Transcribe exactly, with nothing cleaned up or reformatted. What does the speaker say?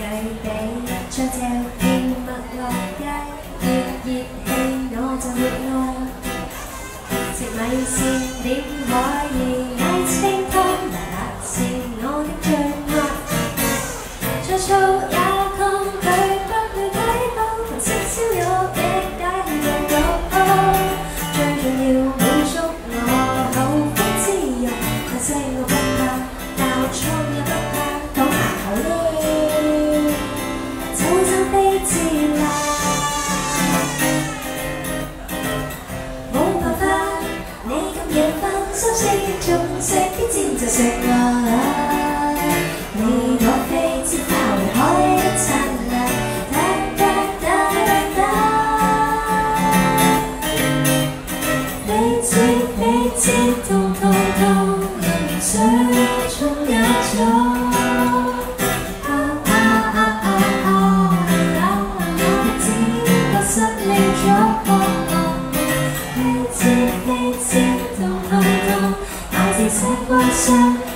比，在這片陌樂街，越熱氣我就越愛。食米線點可以嗌清湯，麻辣是我的最愛。再燥也抗拒不去睇報，同食燒肉亦解氣到到。最重要滿足我口腹之欲，大聲我不怕，鬧蒼也不怕，講牙口呢，就會生悲至辣。冇辦法，你咁夜瞓收聲，仲食啲煎就食啦。你我飛接爆海的燦爛，噠噠噠噠噠。飛接飛接痛痛痛，想衝也衝。啊啊啊啊啊！我只覺失靈咗。飛接飛接痛痛痛，孩子寫過傷。